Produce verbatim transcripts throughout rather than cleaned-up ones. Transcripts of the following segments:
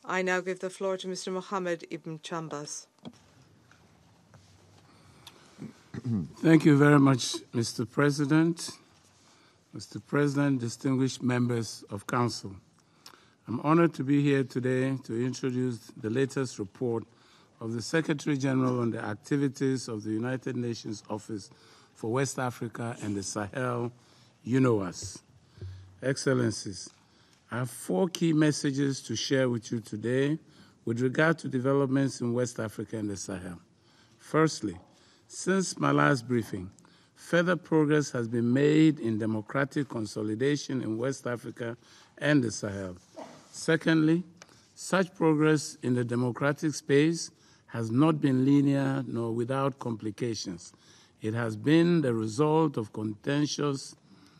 I now give the floor to Mister Mohammed Ibn Chambas. Thank you very much, Mister President. Mister President, distinguished members of Council. I'm honored to be here today to introduce the latest report of the Secretary General on the activities of the United Nations Office for West Africa and the Sahel, UNOWAS. Excellencies, I have four key messages to share with you today with regard to developments in West Africa and the Sahel. Firstly, since my last briefing, further progress has been made in democratic consolidation in West Africa and the Sahel. Secondly, such progress in the democratic space has not been linear nor without complications. It has been the result of contentious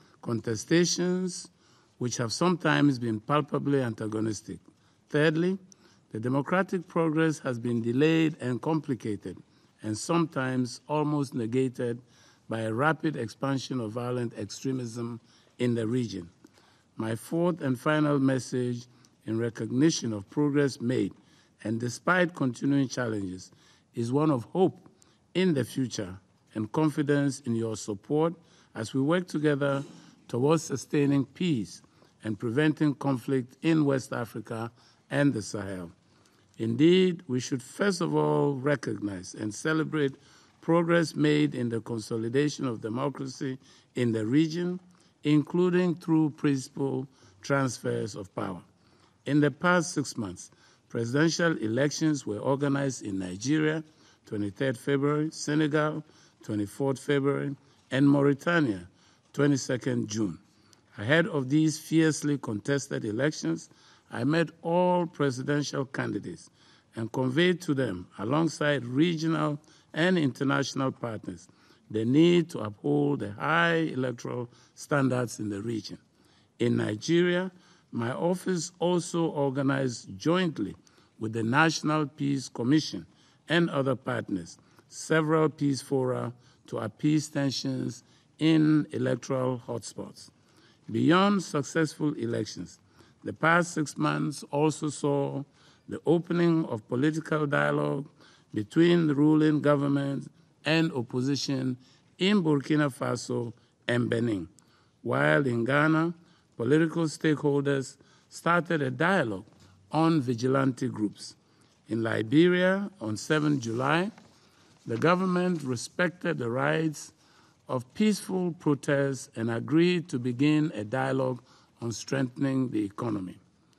contestations which have sometimes been palpably antagonistic. Thirdly, the democratic progress has been delayed and complicated, and sometimes almost negated by a rapid expansion of violent extremism in the region. My fourth and final message, in recognition of progress made and despite continuing challenges, is one of hope in the future and confidence in your support as we work together towards sustaining peace and preventing conflict in West Africa and the Sahel. Indeed, we should first of all recognize and celebrate progress made in the consolidation of democracy in the region, including through peaceful transfers of power. In the past six months, presidential elections were organized in Nigeria, twenty-third February, Senegal, twenty-fourth February, and Mauritania, twenty-second June. Ahead of these fiercely contested elections, I met all presidential candidates and conveyed to them, alongside regional and international partners, the need to uphold the high electoral standards in the region. In Nigeria, my office also organized jointly with the National Peace Commission and other partners several peace fora to appease tensions in electoral hotspots. Beyond successful elections, the past six months also saw the opening of political dialogue between the ruling government and opposition in Burkina Faso and Benin, while in Ghana, political stakeholders started a dialogue on vigilante groups. In Liberia, on the seventh of July, the government respected the rights of peaceful protests and agreed to begin a dialogue on strengthening the economy.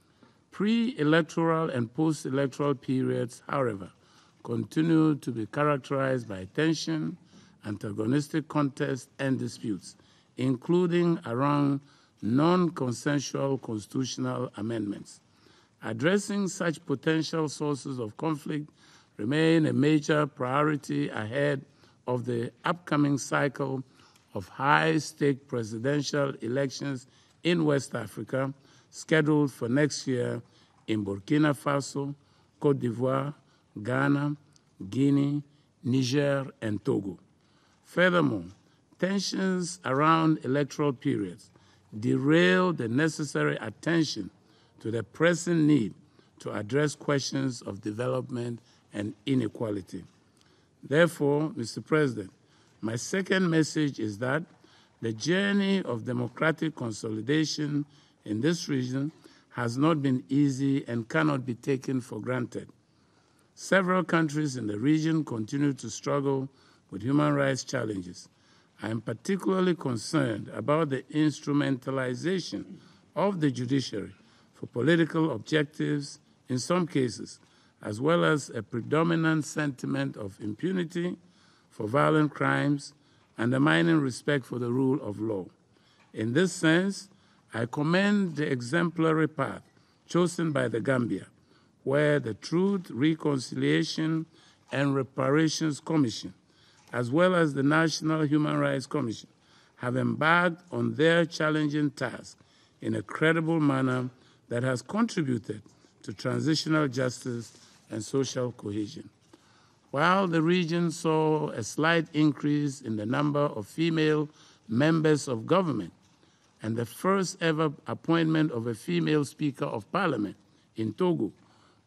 Pre-electoral and post-electoral periods, however, continued to be characterized by tension, antagonistic contests, and disputes, including around non-consensual constitutional amendments. Addressing such potential sources of conflict remain a major priority ahead of the upcoming cycle of high-stake presidential elections in West Africa, scheduled for next year in Burkina Faso, Côte d'Ivoire, Ghana, Guinea, Niger, and Togo. Furthermore, tensions around electoral periods derail the necessary attention to the pressing need to address questions of development and inequality. Therefore, Mister President, my second message is that the journey of democratic consolidation in this region has not been easy and cannot be taken for granted. Several countries in the region continue to struggle with human rights challenges. I am particularly concerned about the instrumentalization of the judiciary for political objectives in some cases, as well as a predominant sentiment of impunity for violent crimes, undermining respect for the rule of law. In this sense, I commend the exemplary path chosen by the Gambia, where the Truth, Reconciliation, and Reparations Commission, as well as the National Human Rights Commission, have embarked on their challenging task in a credible manner that has contributed to transitional justice and social cohesion. While the region saw a slight increase in the number of female members of government and the first ever appointment of a female Speaker of Parliament in Togo,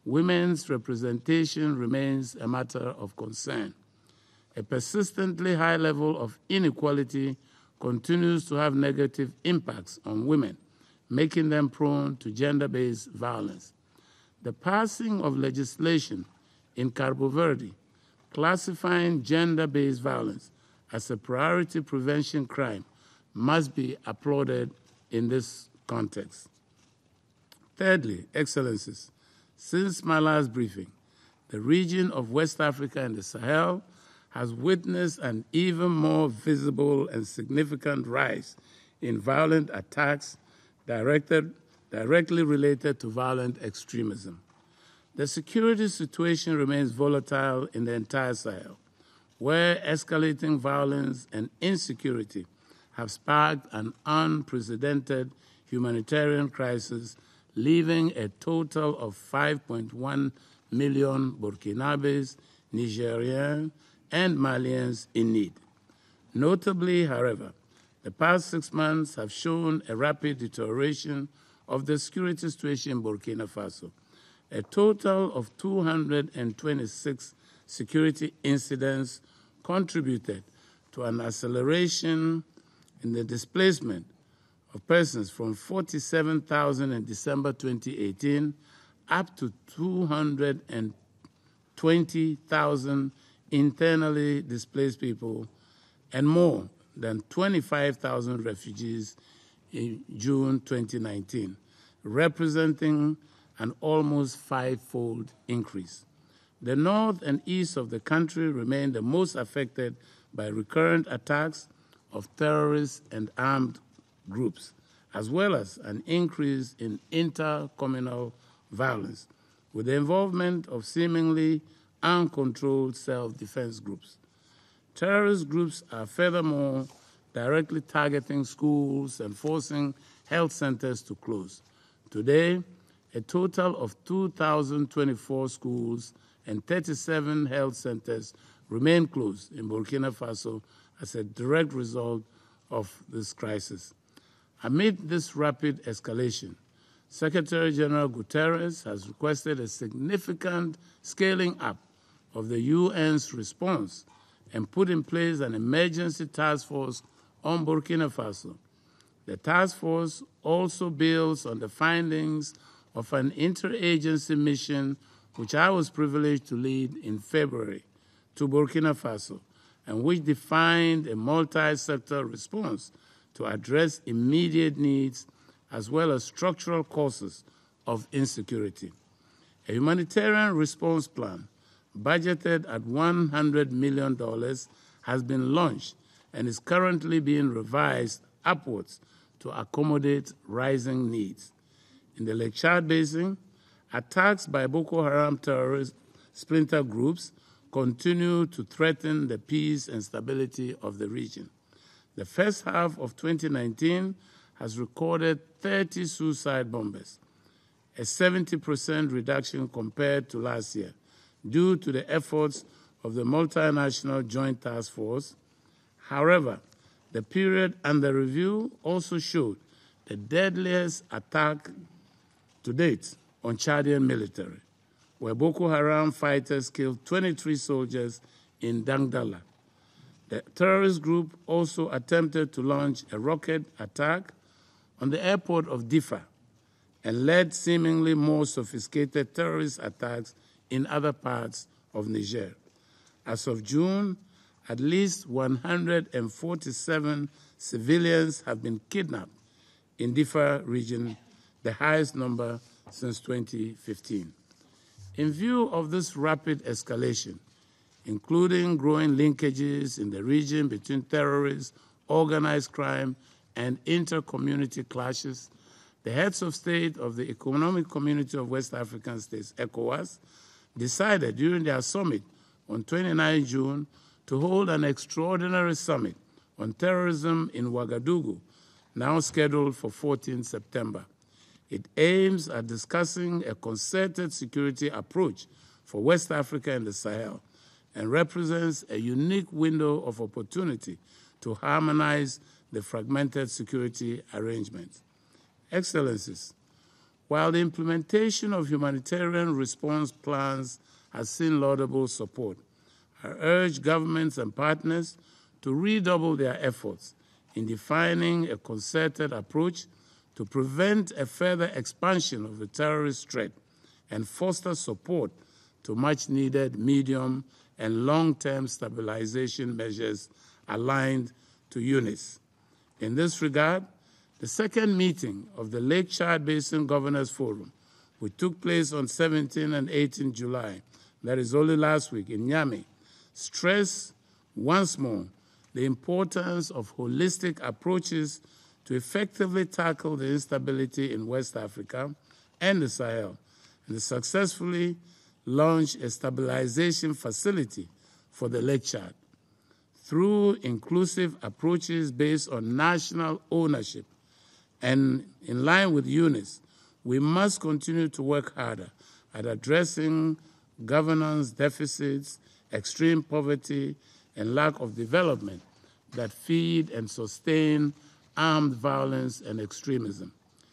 women's representation remains a matter of concern. A persistently high level of inequality continues to have negative impacts on women, making them prone to gender-based violence. The passing of legislation in Cabo Verde classifying gender-based violence as a priority prevention crime must be applauded in this context. Thirdly, Excellencies, since my last briefing, the region of West Africa and the Sahel has witnessed an even more visible and significant rise in violent attacks directed, directly related to violent extremism. The security situation remains volatile in the entire Sahel, where escalating violence and insecurity have sparked an unprecedented humanitarian crisis, leaving a total of five point one million Burkinabes, Nigeriens, and Malians in need. Notably, however, the past six months have shown a rapid deterioration of the security situation in Burkina Faso. A total of two hundred twenty-six security incidents contributed to an acceleration in the displacement of persons from forty-seven thousand in December twenty eighteen up to two hundred twenty thousand internally displaced people and more than twenty-five thousand refugees in June twenty nineteen, representing an almost five-fold increase. The north and east of the country remain the most affected by recurrent attacks of terrorists and armed groups, as well as an increase in intercommunal violence, with the involvement of seemingly uncontrolled self-defense groups. Terrorist groups are furthermore directly targeting schools and forcing health centers to close. Today, a total of two thousand twenty-four schools and thirty-seven health centers remain closed in Burkina Faso as a direct result of this crisis. Amid this rapid escalation, Secretary General Guterres has requested a significant scaling up of the U N's response and put in place an emergency task force on Burkina Faso. The task force also builds on the findings of an interagency mission which I was privileged to lead in February to Burkina Faso, and which defined a multi-sector response to address immediate needs as well as structural causes of insecurity. A humanitarian response plan budgeted at one hundred million dollars has been launched and is currently being revised upwards to accommodate rising needs. In the Lake Chad Basin, attacks by Boko Haram terrorist splinter groups continue to threaten the peace and stability of the region. The first half of twenty nineteen has recorded thirty suicide bombers, a seventy percent reduction compared to last year, due to the efforts of the multinational Joint Task Force. However, the period under review also showed the deadliest attack to date on Chadian military, where Boko Haram fighters killed twenty-three soldiers in Dangdala. The terrorist group also attempted to launch a rocket attack on the airport of Diffa and led seemingly more sophisticated terrorist attacks in other parts of Niger. As of June, at least one hundred forty-seven civilians have been kidnapped in Diffa region, the highest number since twenty fifteen. In view of this rapid escalation, including growing linkages in the region between terrorists, organized crime, and inter-community clashes, the heads of state of the Economic Community of West African States, ECOWAS, decided during their summit on the twenty-ninth of June to hold an extraordinary summit on terrorism in Ouagadougou, now scheduled for the fourteenth of September. It aims at discussing a concerted security approach for West Africa and the Sahel and represents a unique window of opportunity to harmonize the fragmented security arrangements. Excellencies, While the implementation of humanitarian response plans has seen laudable support, I urge governments and partners to redouble their efforts in defining a concerted approach to prevent a further expansion of the terrorist threat and foster support to much-needed medium and long-term stabilization measures aligned to UNIS. In this regard, the second meeting of the Lake Chad Basin Governors Forum, which took place on seventeenth and eighteenth July, that is only last week, in Niamey, stressed once more the importance of holistic approaches to effectively tackle the instability in West Africa and the Sahel, and successfully launched a stabilization facility for the Lake Chad. Through inclusive approaches based on national ownership and in line with UNIS, we must continue to work harder at addressing governance deficits, extreme poverty, and lack of development that feed and sustain armed violence and extremism.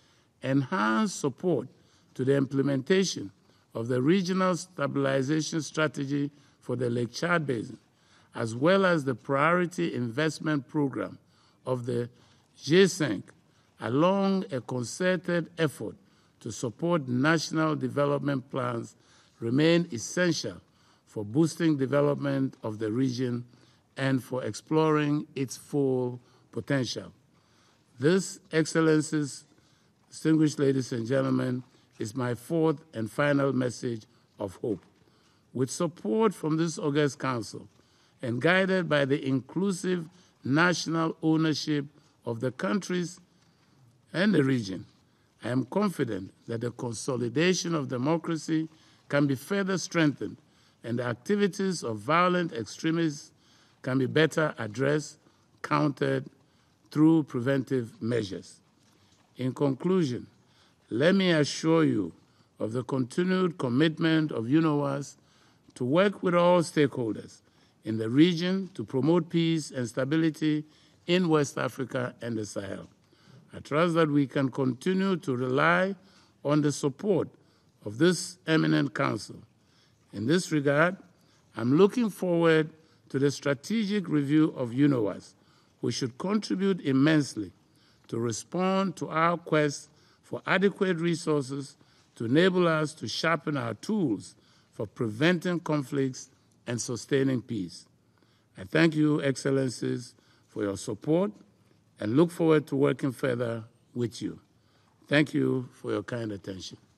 Enhance support to the implementation of the regional stabilization strategy for the Lake Chad Basin, as well as the priority investment program of the G five, along a concerted effort to support national development plans, remain essential for boosting development of the region and for exploring its full potential. This, Excellencies, distinguished ladies and gentlemen, is my fourth and final message of hope. With support from this August Council and guided by the inclusive national ownership of the countries and the region, I am confident that the consolidation of democracy can be further strengthened and the activities of violent extremists can be better addressed, countered through preventive measures. In conclusion, let me assure you of the continued commitment of UNOWAS to work with all stakeholders in the region to promote peace and stability in West Africa and the Sahel. I trust that we can continue to rely on the support of this eminent council. In this regard, I'm looking forward to the strategic review of UNOWAS, which should contribute immensely to respond to our quest for adequate resources to enable us to sharpen our tools for preventing conflicts and sustaining peace. I thank you, Excellencies, for your support and look forward to working further with you. Thank you for your kind attention.